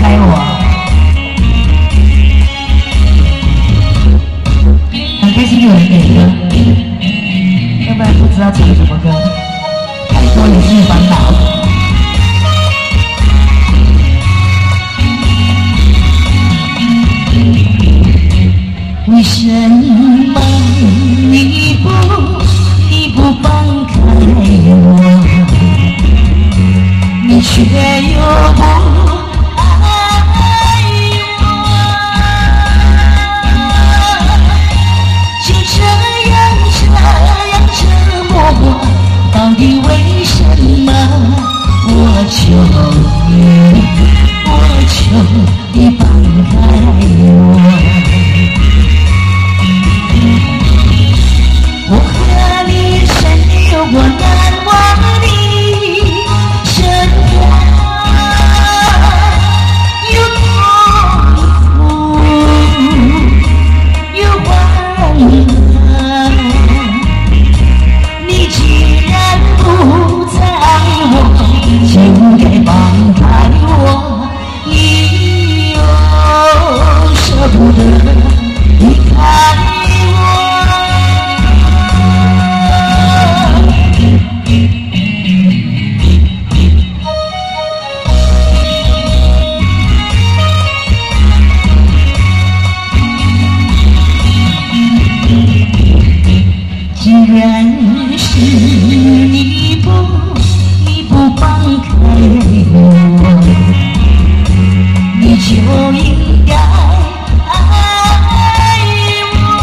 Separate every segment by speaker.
Speaker 1: 开我。很开心有人点歌，要不然不知道唱什么歌，太多也是烦恼。为什么你不放开我？你却又不爱我，就这样折磨我，到底为什么？我求你放开我。我和你曾有过难忘的生活，有痛苦，有欢乐。你既然不再爱我，就该放开我。你又舍不得离开我。既然是你不放开我，你就应该爱我。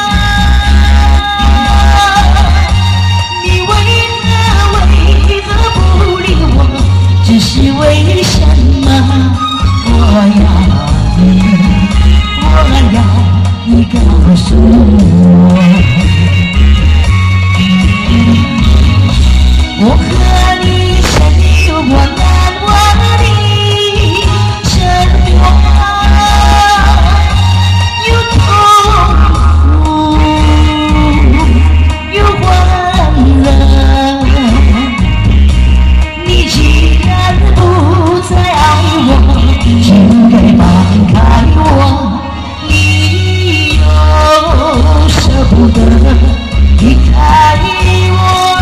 Speaker 1: 你为何不理我？只是为什么？我要你告诉我。我和你曾有过难忘的生活，有痛苦，有欢乐。你既然不再爱我，就该放开我。你又舍不得离开我。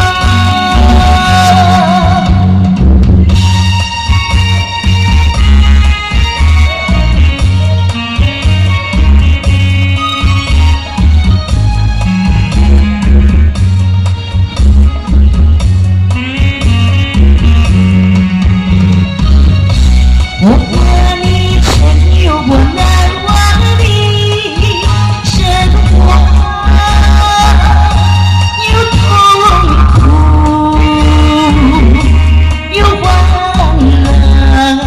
Speaker 1: 我和你曾有过难忘的生活，有痛苦，有欢乐。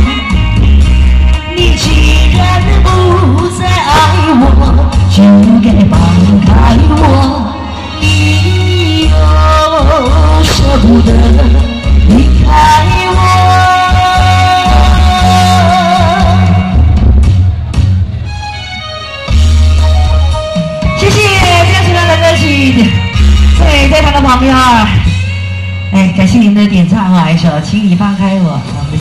Speaker 1: 你既然不再爱我，就该放开我。你又舍不得离开我。对，在他的旁边，感谢您的点唱啊，一首《请你放开我》。